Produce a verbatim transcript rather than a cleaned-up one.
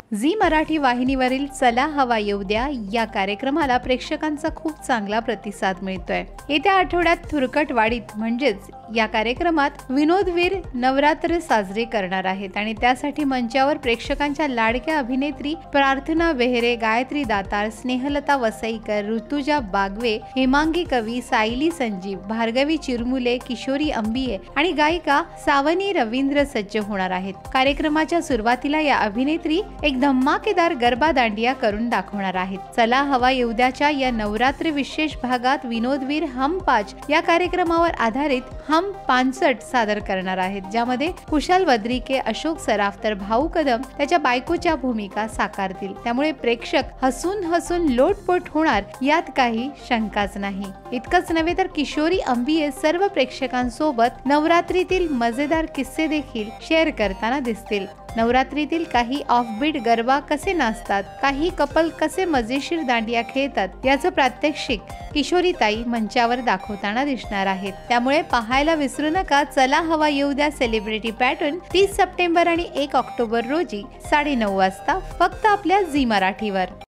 Zee Marathi वाहिनीवरील चला हवा येऊ द्या या कार्यक्रमाला प्रेक्षकांचा खूप चांगला प्रतिसाद मिळतोय। येत्या आठवड्यात थुरकटवाडीत म्हणजेच या कार्यक्रमात विनोदवीर नवरात्र साजरे करणार आहेत आणि त्यासाठी मंचावर प्रेक्षकांच्या लाडक्या अभिनेत्री प्रार्थना बेहरे, गायत्री दातार, स्नेहलता वसईकर, ऋतुजा बागवे, हेमांगी कवी, सायली संजीव, भार्गवी चिरमुले, किशोरी अंबिये आणि गायिका सावनी रवींद्र सज्ज होणार आहेत। कार्यक्रमाच्या सुरुवातीला या अभिनेत्री एक धमाकेदार गरबा दांडिया करून दाखवणार आहेत। चला हवा येऊ द्याच्या या नवरात्र विशेष भागात विनोदवीर हम पाच या कार्यक्रमावर आधारित हम पानसट सादर करणार आहेत, ज्यामध्ये कुशाल बद्रिके, अशोक सराफ तर भाऊ कदम त्याच्या बायकोच्या भूमिका साकारतील। त्यामुळे प्रेक्षक हसून हसून लोटपोट होणार यात काही शंकाच नाही। इतकंच नव्हे तर किशोरी अंबिये सर्व प्रेक्षकांसोबत नवरात्रीतील मजेदार किस्से देखील शेअर करताना दिसतील। नवरात्रीतील काही ऑफबीट गरबा कसे नाचतात, काही कपल कसे मजेशीर दांडिया खेळतात याचं प्रात्यक्षिक किशोरीताई मंचावर दाखवताना दिसणार आहेत। त्यामुळे पाहायला विसरू नका चला हवा येऊ द्या सेलिब्रिटी पॅटर्न तीस सप्टेंबर आणि एक ऑक्टोबर रोजी साडे नऊ वाजता फक्त आपल्या झी मराठीवर।